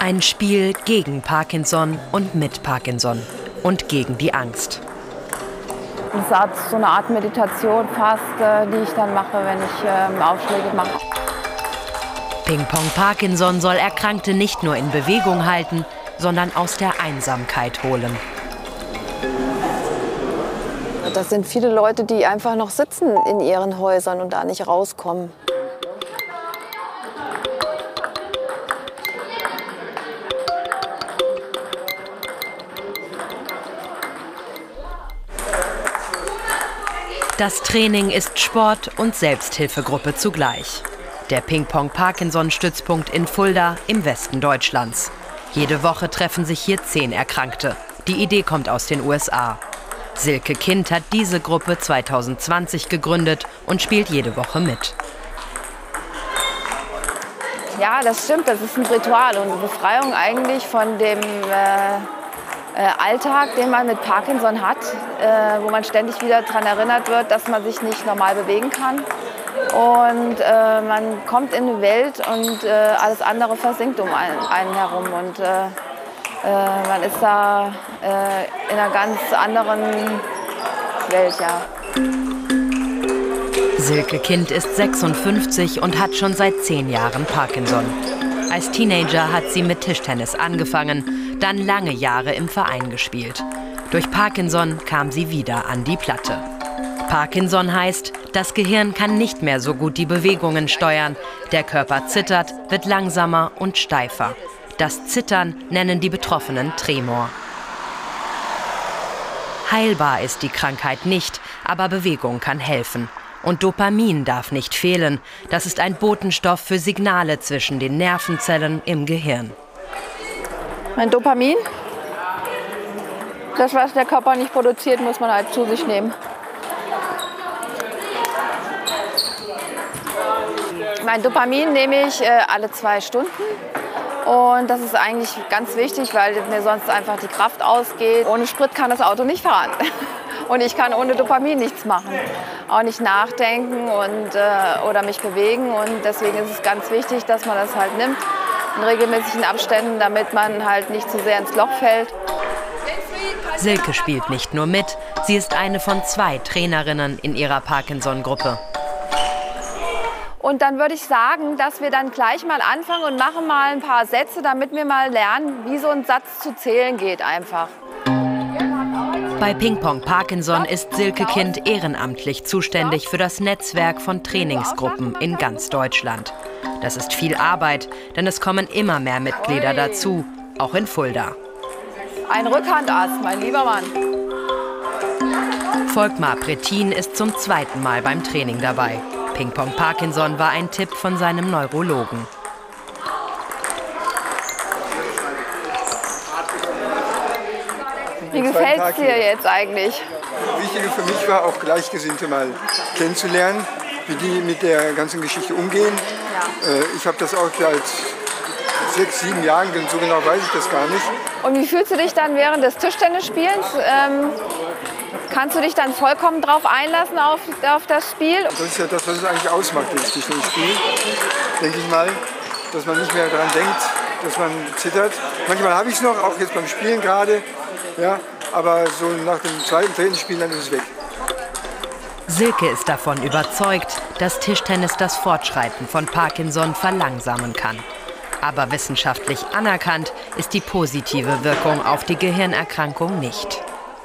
Ein Spiel gegen Parkinson und mit Parkinson und gegen die Angst. Das ist so eine Art Meditation fast, die ich dann mache, wenn ich Aufschläge mache. Ping-Pong Parkinson soll Erkrankte nicht nur in Bewegung halten, sondern aus der Einsamkeit holen. Das sind viele Leute, die einfach noch sitzen in ihren Häusern und da nicht rauskommen. Das Training ist Sport und Selbsthilfegruppe zugleich. Der Ping-Pong-Parkinson-Stützpunkt in Fulda im Westen Deutschlands. Jede Woche treffen sich hier 10 Erkrankte. Die Idee kommt aus den USA. Silke Kind hat diese Gruppe 2020 gegründet und spielt jede Woche mit. Ja, das stimmt, das ist ein Ritual und eine Befreiung eigentlich von dem Alltag, den man mit Parkinson hat, wo man ständig wieder daran erinnert wird, dass man sich nicht normal bewegen kann. Und man kommt in eine Welt und alles andere versinkt um einen herum. Und man ist da in einer ganz anderen Welt, ja. Silke Kind ist 56 und hat schon seit 10 Jahren Parkinson. Als Teenager hat sie mit Tischtennis angefangen, dann lange Jahre im Verein gespielt. Durch Parkinson kam sie wieder an die Platte. Parkinson heißt, das Gehirn kann nicht mehr so gut die Bewegungen steuern. Der Körper zittert, wird langsamer und steifer. Das Zittern nennen die Betroffenen Tremor. Heilbar ist die Krankheit nicht, aber Bewegung kann helfen. Und Dopamin darf nicht fehlen. Das ist ein Botenstoff für Signale zwischen den Nervenzellen im Gehirn. Mein Dopamin, das, was der Körper nicht produziert, muss man halt zu sich nehmen. Mein Dopamin nehme ich alle 2 Stunden. Und das ist eigentlich ganz wichtig, weil mir sonst einfach die Kraft ausgeht. Ohne Sprit kann das Auto nicht fahren. Und ich kann ohne Dopamin nichts machen. Auch nicht nachdenken oder mich bewegen. Und deswegen ist es ganz wichtig, dass man das halt nimmt in regelmäßigen Abständen, damit man halt nicht zu sehr ins Loch fällt. Silke spielt nicht nur mit, sie ist eine von 2 Trainerinnen in ihrer Parkinson-Gruppe. Und dann würde ich sagen, dass wir dann gleich mal anfangen und machen mal ein paar Sätze, damit wir mal lernen, wie so ein Satz zu zählen geht einfach. Bei Ping-Pong Parkinson ist Silke Kind ehrenamtlich zuständig für das Netzwerk von Trainingsgruppen in ganz Deutschland. Das ist viel Arbeit, denn es kommen immer mehr Mitglieder dazu, auch in Fulda. Ein Rückhandass, mein lieber Mann. Volkmar Prettin ist zum 2. Mal beim Training dabei. Ping-Pong Parkinson war ein Tipp von seinem Neurologen. Wie gefällt es dir jetzt eigentlich? Wichtig für mich war auch Gleichgesinnte mal kennenzulernen, wie die mit der ganzen Geschichte umgehen. Ja. Ich habe das auch seit 6, 7 Jahren, so genau weiß ich das gar nicht. Und wie fühlst du dich dann während des Tischtennisspielens? Kannst du dich dann vollkommen drauf einlassen auf das Spiel? Das ist ja das, was es eigentlich ausmacht, das Tischtennisspiel, denke ich mal, dass man nicht mehr daran denkt, dass man zittert. Manchmal habe ich es noch, auch jetzt beim Spielen gerade, ja, aber so nach dem 2., 3. Spiel dann ist es weg. Silke ist davon überzeugt, dass Tischtennis das Fortschreiten von Parkinson verlangsamen kann. Aber wissenschaftlich anerkannt ist die positive Wirkung auf die Gehirnerkrankung nicht.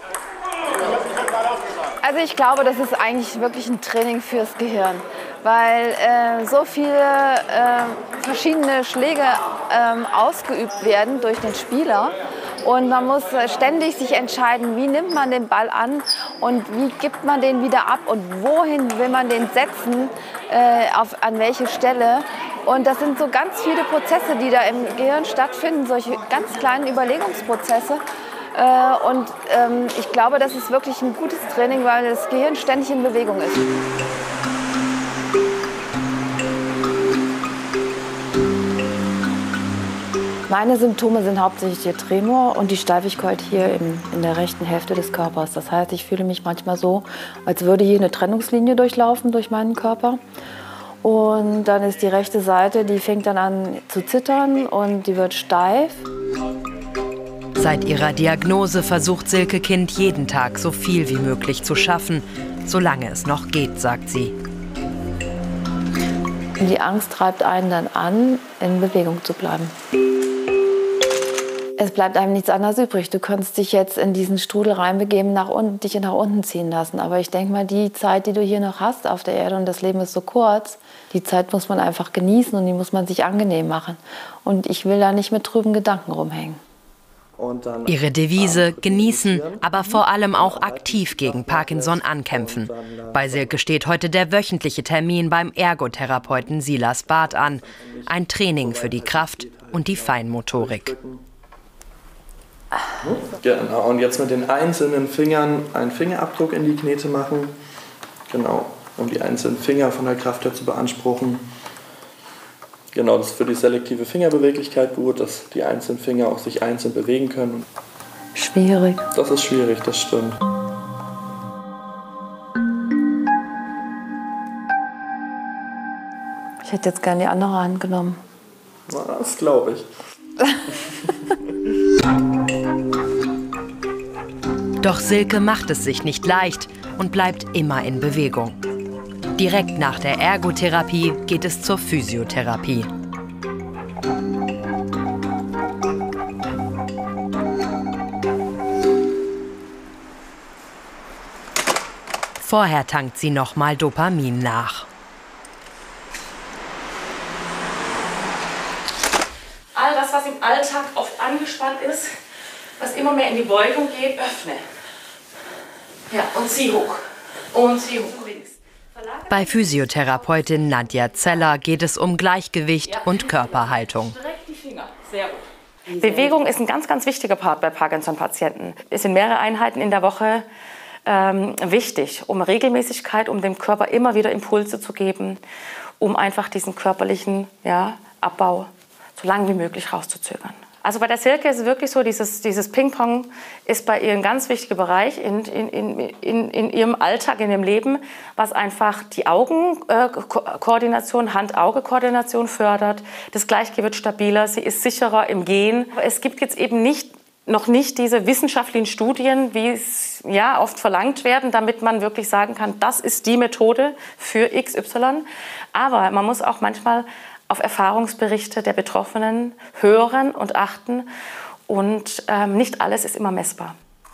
Also ich glaube, das ist eigentlich wirklich ein Training fürs Gehirn, weil so viele verschiedene Schläge ausgeübt werden durch den Spieler. Und man muss ständig sich entscheiden, wie nimmt man den Ball an und wie gibt man den wieder ab und wohin will man den setzen, an welche Stelle. Und das sind so ganz viele Prozesse, die da im Gehirn stattfinden, solche ganz kleinen Überlegungsprozesse. Und ich glaube, das ist wirklich ein gutes Training, weil das Gehirn ständig in Bewegung ist. Meine Symptome sind hauptsächlich der Tremor und die Steifigkeit hier in der rechten Hälfte des Körpers. Das heißt, ich fühle mich manchmal so, als würde hier eine Trennungslinie durchlaufen durch meinen Körper. Und dann ist die rechte Seite, die fängt dann an zu zittern und die wird steif. Seit ihrer Diagnose versucht Silke Kind jeden Tag so viel wie möglich zu schaffen, solange es noch geht, sagt sie. Die Angst treibt einen dann an, in Bewegung zu bleiben. Es bleibt einem nichts anderes übrig. Du kannst dich jetzt in diesen Strudel reinbegeben, dich nach unten ziehen lassen. Aber ich denke mal, die Zeit, die du hier noch hast auf der Erde, und das Leben ist so kurz, die Zeit muss man einfach genießen und die muss man sich angenehm machen. Und ich will da nicht mit trüben Gedanken rumhängen. Ihre Devise: genießen, aber vor allem auch aktiv gegen Parkinson ankämpfen. Bei Silke steht heute der wöchentliche Termin beim Ergotherapeuten Silas Barth an. Ein Training für die Kraft und die Feinmotorik. Genau, und jetzt mit den einzelnen Fingern einen Fingerabdruck in die Knete machen. Genau, um die einzelnen Finger von der Kraft her zu beanspruchen. Genau, das ist für die selektive Fingerbeweglichkeit gut, dass die einzelnen Finger auch sich einzeln bewegen können. Schwierig. Das ist schwierig, das stimmt. Ich hätte jetzt gerne die andere Hand genommen. Das glaube ich. Doch Silke macht es sich nicht leicht und bleibt immer in Bewegung. Direkt nach der Ergotherapie geht es zur Physiotherapie. Vorher tankt sie nochmal Dopamin nach. All das, was im Alltag oft angespannt ist, was immer mehr in die Beugung geht, öffne. Ja, und zieh hoch. Und zieh hoch links. Bei Physiotherapeutin Nadja Zeller geht es um Gleichgewicht und Körperhaltung. Streck die Finger. Sehr gut. Bewegung ist ein ganz, ganz wichtiger Part bei Parkinson-Patienten. Es sind mehrere Einheiten in der Woche wichtig, um Regelmäßigkeit, um dem Körper immer wieder Impulse zu geben, um einfach diesen körperlichen Abbau so lange wie möglich rauszuzögern. Also bei der Silke ist es wirklich so, dieses Ping-Pong ist bei ihr ein ganz wichtiger Bereich in ihrem Alltag, in ihrem Leben, was einfach die Augenkoordination, Hand-Auge-Koordination fördert. Das Gleichgewicht wird stabiler, sie ist sicherer im Gehen. Es gibt jetzt eben noch nicht diese wissenschaftlichen Studien, wie es oft verlangt werden, damit man wirklich sagen kann, das ist die Methode für XY. Aber man muss auch manchmal auf Erfahrungsberichte der Betroffenen hören und achten. Und nicht alles ist immer messbar.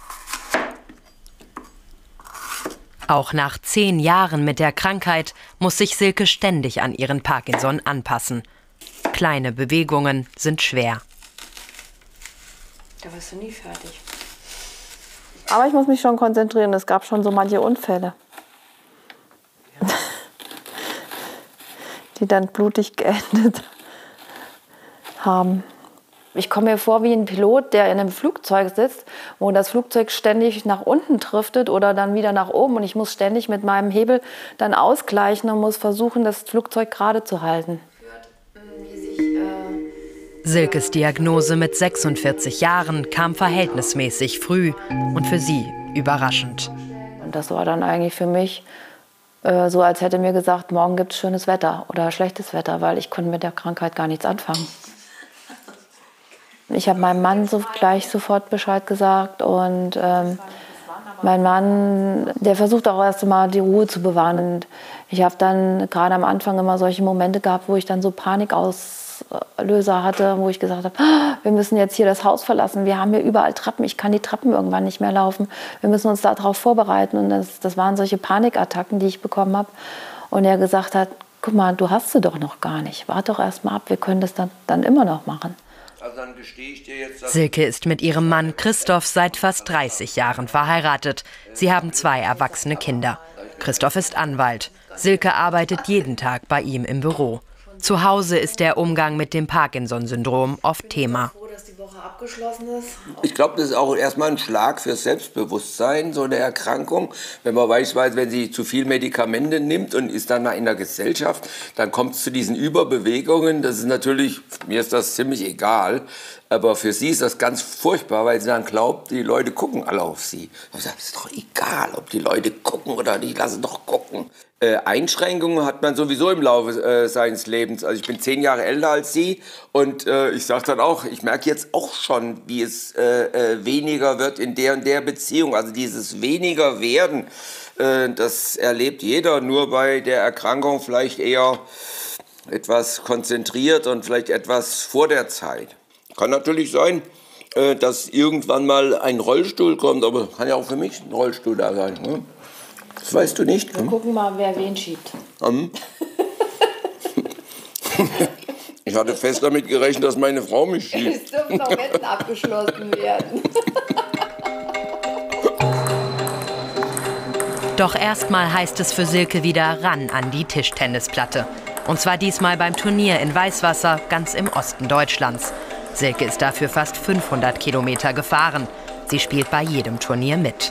Auch nach 10 Jahren mit der Krankheit muss sich Silke ständig an ihren Parkinson anpassen. Kleine Bewegungen sind schwer. Da wirst du nie fertig. Aber ich muss mich schon konzentrieren. Es gab schon so manche Unfälle, die dann blutig geendet haben. Ich komme mir vor wie ein Pilot, der in einem Flugzeug sitzt, wo das Flugzeug ständig nach unten driftet oder dann wieder nach oben. Und ich muss ständig mit meinem Hebel dann ausgleichen und muss versuchen, das Flugzeug gerade zu halten. Silkes Diagnose mit 46 Jahren kam verhältnismäßig früh und für sie überraschend. Und das war dann eigentlich für mich so, als hätte mir gesagt, morgen gibt es schönes Wetter oder schlechtes Wetter, weil ich konnte mit der Krankheit gar nichts anfangen. Ich habe meinem Mann gleich sofort Bescheid gesagt und mein Mann, der versucht auch erst mal die Ruhe zu bewahren. Und ich habe dann gerade am Anfang immer solche Momente gehabt, wo ich dann so Panikauslöser hatte, wo ich gesagt habe, wir müssen jetzt hier das Haus verlassen, wir haben hier überall Treppen, ich kann die Treppen irgendwann nicht mehr laufen, wir müssen uns darauf vorbereiten. Und das waren solche Panikattacken, die ich bekommen habe. Und er gesagt hat, guck mal, du hast sie doch noch gar nicht, warte doch erst mal ab, wir können das dann immer noch machen. Also dann gestehe ich dir jetzt, Silke ist mit ihrem Mann Christoph seit fast 30 Jahren verheiratet. Sie haben 2 erwachsene Kinder. Christoph ist Anwalt. Silke arbeitet jeden Tag bei ihm im Büro. Zu Hause ist der Umgang mit dem Parkinson-Syndrom oft Thema. ich glaube, das ist auch erstmal ein Schlag fürs Selbstbewusstsein, so eine Erkrankung. Wenn man beispielsweise, wenn sie zu viel Medikamente nimmt und ist dann mal in der Gesellschaft, dann kommt es zu diesen Überbewegungen. Das ist natürlich, mir ist das ziemlich egal. Aber für sie ist das ganz furchtbar, weil sie dann glaubt, die Leute gucken alle auf sie. Das ist doch egal, ob die Leute gucken oder nicht, lassen doch gucken. Einschränkungen hat man sowieso im Laufe seines Lebens. Also ich bin 10 Jahre älter als sie und ich sage dann auch, ich merke jetzt auch schon, wie es weniger wird in der und der Beziehung. Also dieses weniger werden, das erlebt jeder, nur bei der Erkrankung vielleicht eher etwas konzentriert und vielleicht etwas vor der Zeit. Kann natürlich sein, dass irgendwann mal ein Rollstuhl kommt, aber kann ja auch für mich ein Rollstuhl da sein. Ne? Das weißt du nicht. Wir gucken mal, wer wen schiebt. Ich hatte fest damit gerechnet, dass meine Frau mich schiebt. Es dürfen noch Wetten abgeschlossen werden. Doch erstmal heißt es für Silke wieder ran an die Tischtennisplatte. Und zwar diesmal beim Turnier in Weißwasser, ganz im Osten Deutschlands. Silke ist dafür fast 500 Kilometer gefahren. Sie spielt bei jedem Turnier mit.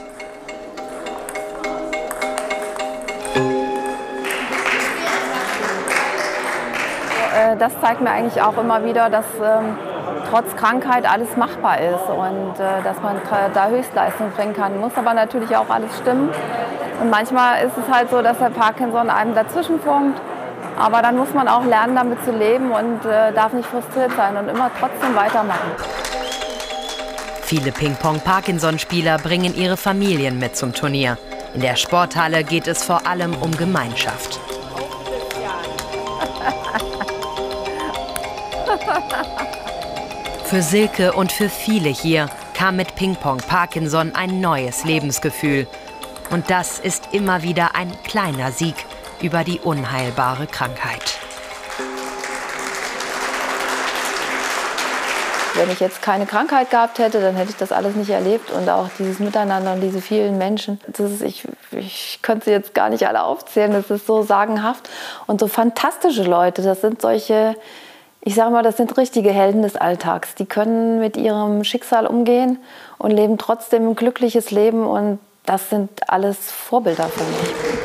Das zeigt mir eigentlich auch immer wieder, dass trotz Krankheit alles machbar ist und dass man da Höchstleistung bringen kann. Muss aber natürlich auch alles stimmen. Und manchmal ist es halt so, dass der Parkinson einem dazwischen funkt. Aber dann muss man auch lernen, damit zu leben und darf nicht frustriert sein und immer trotzdem weitermachen. Viele Ping-Pong-Parkinson-Spieler bringen ihre Familien mit zum Turnier. In der Sporthalle geht es vor allem um Gemeinschaft. Für Silke und für viele hier kam mit Ping-Pong Parkinson ein neues Lebensgefühl. Und das ist immer wieder ein kleiner Sieg über die unheilbare Krankheit. Wenn ich jetzt keine Krankheit gehabt hätte, dann hätte ich das alles nicht erlebt. Und auch dieses Miteinander und diese vielen Menschen. Ich könnte sie jetzt gar nicht alle aufzählen. Das ist so sagenhaft. Und so fantastische Leute. Das sind solche, ich sage mal, das sind richtige Helden des Alltags. Die können mit ihrem Schicksal umgehen und leben trotzdem ein glückliches Leben. Und das sind alles Vorbilder für mich.